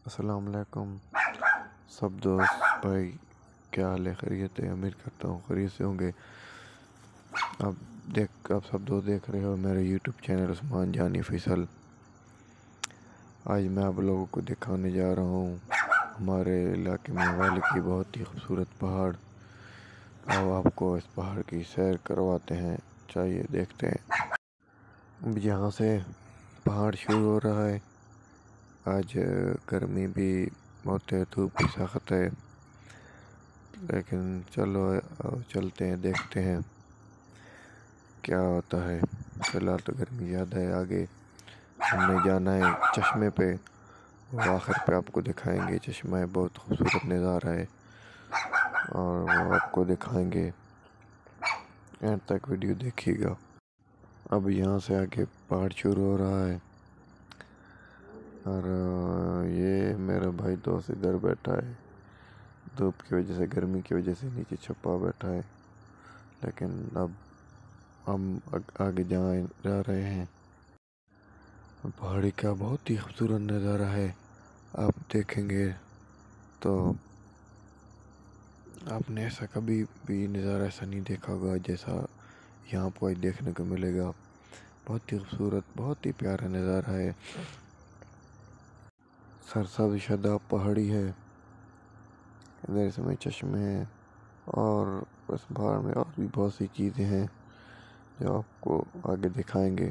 अस्सलाम वालेकुम सब दोस्त भाई, क्या हाल है? खैरियत है? उम्मीद करता हूँ खैरियत से होंगे। आप सब दोस्त देख रहे हो मेरे यूट्यूब चैनल उस्मान जानी फैसल। आज मैं आप लोगों को दिखाने जा रहा हूँ हमारे इलाके में वाले की बहुत ही खूबसूरत पहाड़। अब आपको इस पहाड़ की सैर करवाते हैं, चाहिए देखते हैं। अब यहाँ से पहाड़ शुरू हो रहा है। आज गर्मी भी बहुत है, धूप भी सख्त है, लेकिन चलो चलते हैं, देखते हैं क्या होता है। फिलहाल तो गर्मी ज़्यादा है। आगे हमने जाना है चश्मे पे, वो आखिर पे आपको दिखाएंगे। चश्मा है, बहुत खूबसूरत नज़ारा है और वो आपको दिखाएंगे। एंड तक वीडियो देखिएगा। अब यहाँ से आगे पहाड़ शुरू हो रहा है और ये मेरा भाई दोस्त इधर बैठा है, धूप की वजह से, गर्मी की वजह से नीचे छुपा बैठा है। लेकिन अब हम आगे जा रहे हैं। पहाड़ी का बहुत ही खूबसूरत नज़ारा है। आप देखेंगे तो आपने ऐसा कभी भी नज़ारा ऐसा नहीं देखा होगा जैसा यहाँ पर आज देखने को मिलेगा। बहुत ही खूबसूरत, बहुत ही प्यारा नज़ारा है। सरसब्ज़ शादाब पहाड़ी है, इधर इसमें चश्मे हैं और बस पहाड़ में और भी बहुत सी चीज़ें हैं जो आपको आगे दिखाएंगे।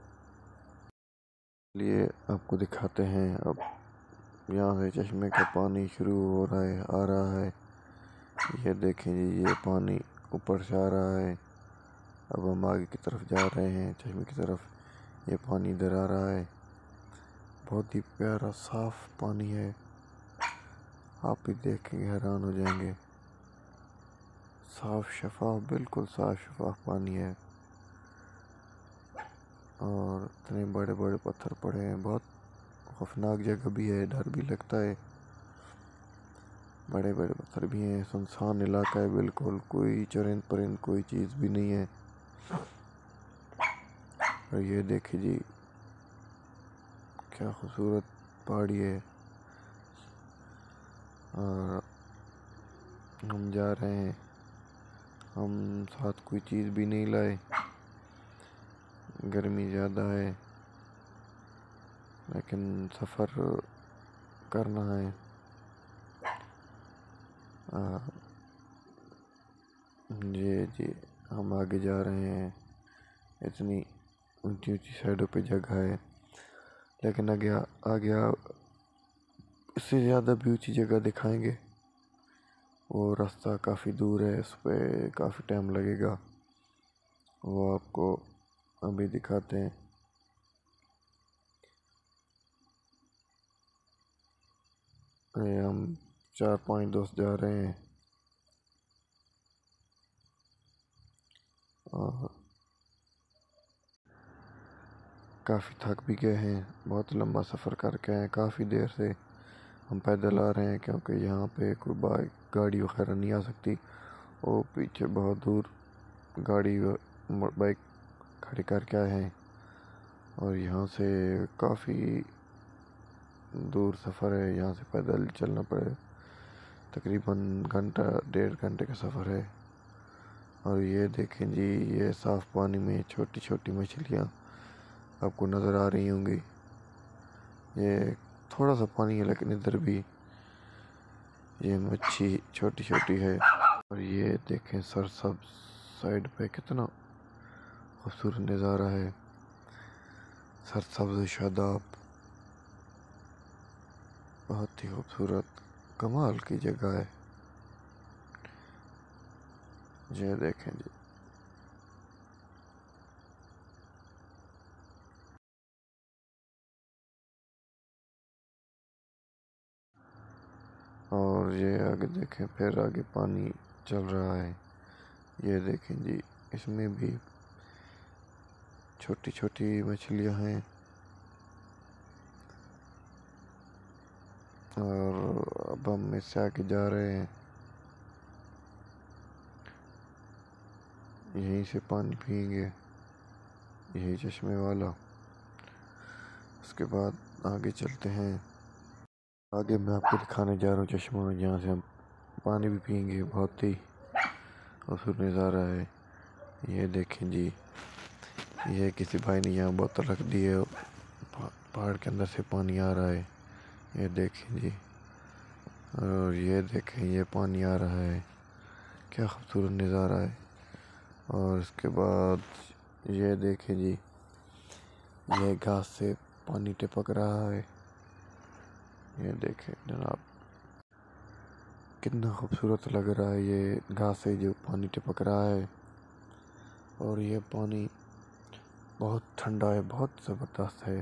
लिए आपको दिखाते हैं। अब यहाँ से चश्मे का पानी शुरू हो रहा है, आ रहा है। ये देखें जी, ये पानी ऊपर से आ रहा है। अब हम आगे की तरफ जा रहे हैं, चश्मे की तरफ। ये पानी इधर आ रहा है, बहुत ही प्यारा साफ पानी है। आप भी देखेंगे हैरान हो जाएंगे। साफ शफाफ, बिल्कुल साफ शफाफ पानी है और इतने बड़े बड़े पत्थर पड़े हैं। बहुत खौफनाक जगह भी है, डर भी लगता है। बड़े बड़े पत्थर भी हैं, सुनसान इलाका है बिल्कुल, कोई चरिंद परिंद कोई चीज़ भी नहीं है। और ये देखिए जी, क्या खूबसूरत पहाड़ी है। और हम जा रहे हैं, हम साथ कोई चीज़ भी नहीं लाए, गर्मी ज़्यादा है लेकिन सफ़र करना है। ये जी, हम आगे जा रहे हैं। इतनी ऊंची ऊंची साइडों पे जगह है, लेकिन आगे आगे इससे ज़्यादा भी ऊंची जगह दिखाएंगे। वो रास्ता काफ़ी दूर है, उस पर काफ़ी टाइम लगेगा, वो आपको अभी दिखाते हैं। ये हम 4-5 दोस्त जा रहे हैं और काफ़ी थक भी गए हैं। बहुत लंबा सफ़र करके आए हैं, काफ़ी देर से हम पैदल आ रहे हैं, क्योंकि यहाँ पे कोई बाइक गाड़ी वगैरह नहीं आ सकती। वो पीछे बहुत दूर गाड़ी बाइक खड़ी करके आए हैं और यहाँ से काफ़ी दूर सफ़र है। यहाँ से पैदल चलना पड़े, तकरीबन घंटा 1.5 घंटे का सफ़र है। और ये देखें जी, ये साफ़ पानी में छोटी छोटी मछलियाँ आपको नज़र आ रही होंगी। ये थोड़ा सा पानी है लेकिन इधर भी ये मच्छी छोटी छोटी है। और ये देखें सरसब्ज़ साइड पे कितना खूबसूरत नज़ारा है, सरसब्ज़ शादाब, बहुत ही खूबसूरत कमाल की जगह है। ये देखें जी, और ये आगे देखें, फिर आगे पानी चल रहा है। ये देखें जी, इसमें भी छोटी छोटी मछलियां हैं। और अब हम इससे आगे जा रहे हैं, यहीं से पानी पियेंगे, यही चश्मे वाला। उसके बाद आगे चलते हैं। आगे मैं आपको दिखाने जा रहा हूँ चश्मा, जहाँ से हम पानी भी पियेंगे। बहुत ही खूबसूरत नज़ारा है। ये देखें जी, ये किसी भाई ने यहाँ बोतल रख दी है, पहाड़ के अंदर से पानी आ रहा है। ये देखें जी, और ये देखें ये पानी आ रहा है, क्या खूबसूरत नज़ारा है। और इसके बाद ये देखें जी, ये घास से पानी टपक रहा है। ये देखें जनाब, कितना खूबसूरत लग रहा है। ये घास से जो पानी टपक रहा है, और ये पानी बहुत ठंडा है, बहुत ज़बरदस्त है।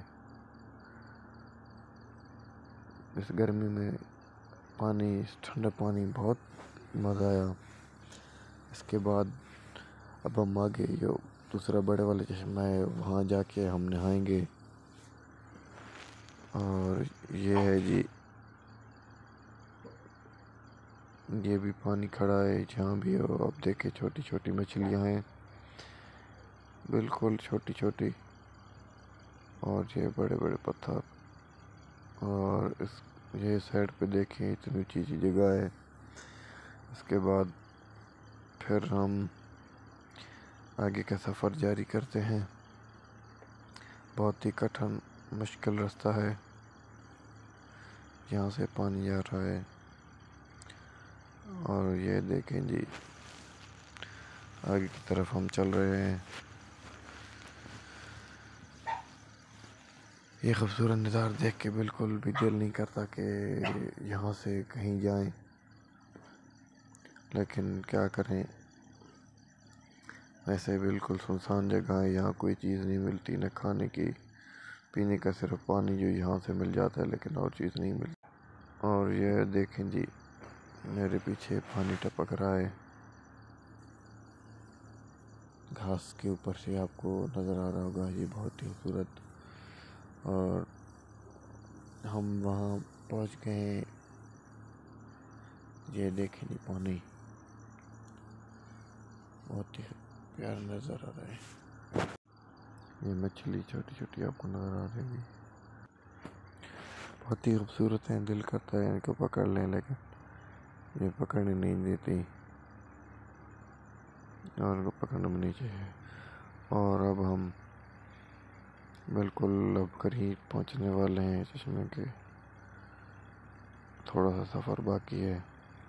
इस गर्मी में पानी, इस ठंडा पानी बहुत मज़ा आया। इसके बाद अब हम आगे जो दूसरा बड़े वाला चश्मा है, वहाँ जाके हम नहाएंगे। और ये है जी, ये भी पानी खड़ा है। जहाँ भी हो आप देखें, छोटी छोटी मछलियाँ हैं, बिल्कुल छोटी छोटी, और ये बड़े बड़े पत्थर। और इस ये साइड पे देखें, इतनी ऊंची ऊंची जगह है। इसके बाद फिर हम आगे का सफ़र जारी करते हैं। बहुत ही कठिन मुश्किल रास्ता है, यहाँ से पानी आ रहा है। और ये देखें जी, आगे की तरफ हम चल रहे हैं। ये खूबसूरत नज़ारा देख के बिल्कुल भी दिल नहीं करता कि यहाँ से कहीं जाएं, लेकिन क्या करें, ऐसे बिल्कुल सुनसान जगह है। यहाँ कोई चीज़ नहीं मिलती, न खाने की, पीने का सिर्फ पानी जो यहाँ से मिल जाता है, लेकिन और चीज़ नहीं मिलती। और ये देखें जी, मेरे पीछे पानी टपक रहा है, घास के ऊपर से आपको नज़र आ रहा होगा। ये बहुत ही खूबसूरत। और हम वहाँ पहुँच गए हैं। ये देखें जी, पानी बहुत ही प्यारा नज़र आ रहा है। ये मछली छोटी छोटी आपको नज़र आ रही है, बहुत ही खूबसूरत है। दिल करता है इनको पकड़ लें, लेकिन ये पकड़ने नहीं देती, और इनको पकड़ना भी नहीं चाहिए। और अब हम बिल्कुल अब करीब पहुंचने वाले हैं चश्मे के। थोड़ा सा सफ़र बाकी है,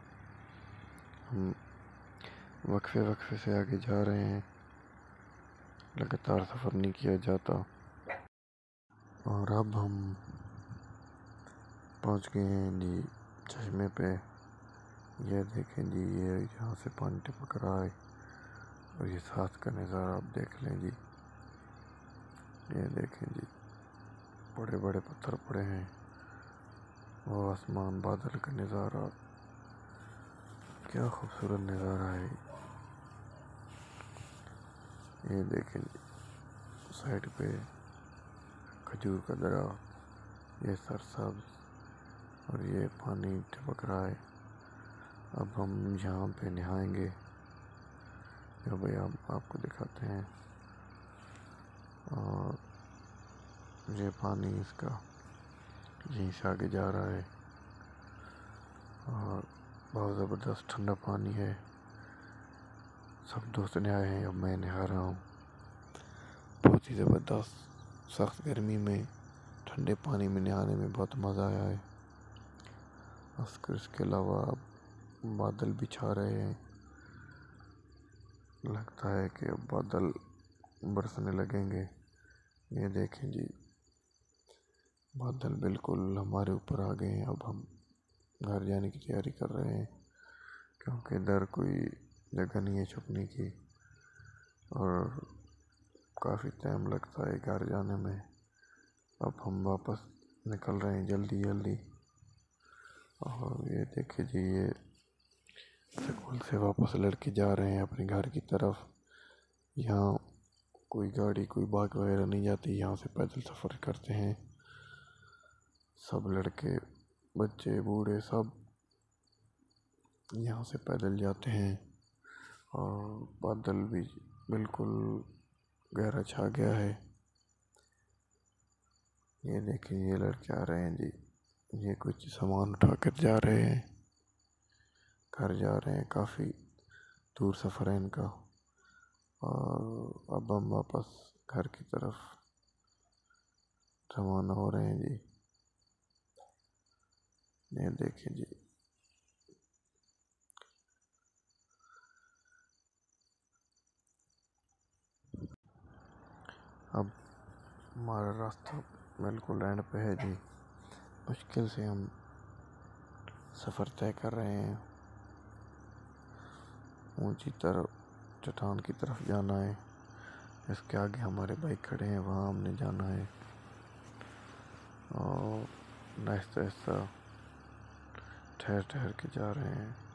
हम वक्फे वक्फे से आगे जा रहे हैं, लगातार सफ़र नहीं किया जाता। और अब हम पहुंच गए हैं जी चश्मे पे। ये देखें जी, ये यहाँ से पानी टपक रहा है, और ये साथ का नज़ारा आप देख लें जी। ये देखें जी, बड़े बड़े पत्थर पड़े हैं, वो आसमान, बादल का नज़ारा, क्या खूबसूरत नज़ारा है। ये देखें जी, साइड पे खजूर का दरख्त, ये सरसब्ज, और ये पानी टपक रहा है। अब हम यहाँ पे नहाएंगे, जो भाई आपको दिखाते हैं। और ये पानी इसका यहीं से आगे जा रहा है, और बहुत ज़बरदस्त ठंडा पानी है। सब दोस्त नहाए हैं, अब मैं नहा रहा हूँ। बहुत ही ज़बरदस्त, सख्त गर्मी में ठंडे पानी में नहाने में बहुत मज़ा आया है। इसके अलावा बादल भी छा रहे हैं, लगता है कि अब बादल बरसने लगेंगे। ये देखें जी, बादल बिल्कुल हमारे ऊपर आ गए हैं। अब हम घर जाने की तैयारी कर रहे हैं, क्योंकि इधर कोई जगह नहीं है छुपने की, और काफ़ी टाइम लगता है घर जाने में। अब हम वापस निकल रहे हैं जल्दी जल्दी। और ये देखिए जी, ये स्कूल से वापस लड़के जा रहे हैं अपने घर की तरफ। यहाँ कोई गाड़ी, कोई बाइक वगैरह नहीं जाती, यहाँ से पैदल सफ़र करते हैं सब लड़के, बच्चे, बूढ़े, सब यहाँ से पैदल जाते हैं। और बादल भी बिल्कुल गहरा छा गया है। ये देखिए, ये लड़के आ रहे हैं जी। ये कुछ सामान उठा कर जा रहे हैं, घर जा रहे हैं। काफ़ी दूर सफ़र है इनका और अब हम वापस घर की तरफ रवाना हो रहे हैं जी। ये देखिए जी, अब हमारा रास्ता बिल्कुल एंड पे है जी। मुश्किल से हम सफ़र तय कर रहे हैं। ऊंची तरफ चट्टान की तरफ जाना है। इसके आगे हमारे बाइक खड़े हैं, वहाँ हमने जाना है और आहिस्ता आहिस्ता ठहर ठहर के जा रहे हैं।